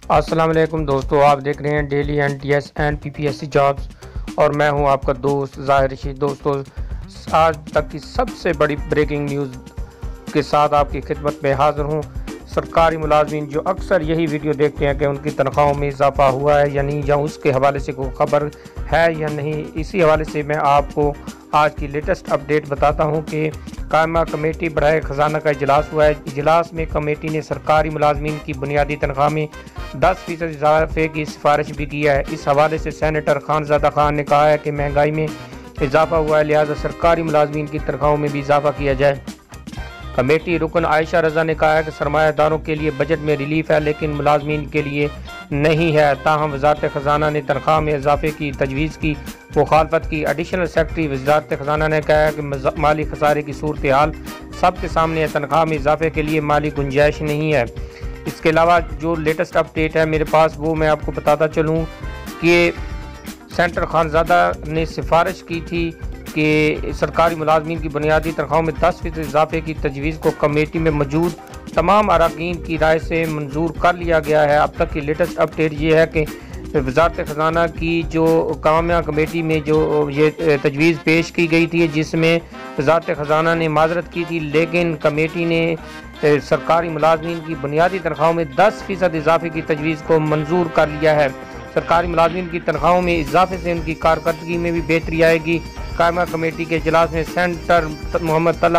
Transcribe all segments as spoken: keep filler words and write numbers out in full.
अस्सलाम वालेकुम दोस्तों, आप देख रहे हैं daily N T S and P P S C jobs और मैं हूं आपका दोस्त ज़ाहिर रशीद। दोस्तों, आज तक की सबसे बड़ी ब्रेकिंग न्यूज़ के साथ आपकी खिदमत में हाज़िर हूं। सरकारी मुलाजमीन जो अक्सर यही वीडियो देखते हैं कि उनकी तनख्वाहों में इजाफा हुआ है या नहीं, या उसके हवाले से कोई ख़बर है या नहीं, इसी हवाले से मैं आपको आज की लेटेस्ट अपडेट बताता हूं कि कायमा कमेटी बढ़ाए ख़जाना का इजलास हुआ है। इजलास में कमेटी ने सरकारी मुलाजमीन की बुनियादी तनख्वाह में दस फीसद इजाफे की सिफारिश भी की है। इस हवाले से सैनेटर खानज़ादा खान ने कहा है कि महंगाई में इजाफा हुआ है, लिहाजा सरकारी मुलाजमीन की तनख्वाहों में भी इजाफा किया जाए। कमेटी रुकन आयशा रज़ा ने कहा है कि सरमायादारों के लिए बजट में रिलीफ है लेकिन मुलाजमीन के लिए नहीं है। ताहम वजारत ख़जाना ने तनख्वाह में इजाफे की तजवीज़ की मुखालफत की। एडिशनल सेक्रेटरी वजारत ख़जाना ने कहा है कि माली खसारे की सूरत हाल सबके सामने है, तनख्वाह में इजाफे के लिए माली गुंजाइश नहीं है। इसके अलावा जो लेटेस्ट अपडेट है मेरे पास, वो मैं आपको बताता चलूँ कि सेंटर खानज़ादा ने सिफारिश की थी कि सरकारी मुलाजमीन की बुनियादी तनख्वाहों में दस फीसद इजाफे की तजवीज़ को कमेटी में मौजूद तमाम अरकान की राय से मंजूर कर लिया गया है। अब तक की लेटेस्ट अपडेट ये है कि वजारत ख़जाना की जो कामया कमेटी में जो ये तजवीज़ पेश की गई थी, जिसमें वजारत ख़जाना ने माजरत की थी, लेकिन कमेटी ने सरकारी मुलाजमीन की बुनियादी तनख्वाहों में दस फीसद इजाफे की तजवीज़ को मंजूर कर लिया है। सरकारी मुलाजमीन की तनख्वाहों में इजाफे से उनकी कारकर्दगी में भी बेहतरी आएगी। कायमा कमेटी के इजलास में सेंटर मोहम्मद तला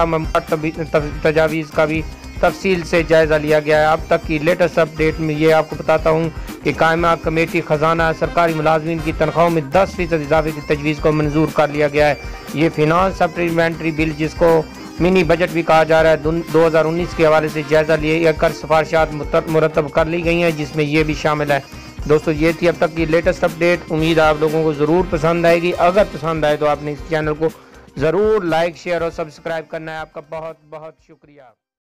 तजावीज़ का भी तफसील से जायज़ा लिया गया है। अब तक की लेटेस्ट अपडेट में ये आपको बताता हूँ कि कायमा कमेटी ख़जाना सरकारी मुलाजमीन की तनख्वाहों में दस फीसद इजाफे की तजवीज़ को मंजूर कर लिया गया है। ये फिनांस सप्लीमेंट्री बिल, जिसको मिनी बजट भी कहा जा रहा है, दो हज़ार उन्नीस के हवाले से जायज़ा लिए कर सिफारिशात मुरतब कर ली गई हैं, जिसमें ये भी शामिल है। दोस्तों, ये थी अब तक की लेटेस्ट अपडेट। उम्मीद है आप लोगों को ज़रूर पसंद आएगी। अगर पसंद आए तो आपने इस चैनल को ज़रूर लाइक, शेयर और सब्सक्राइब करना है। आपका बहुत बहुत शुक्रिया।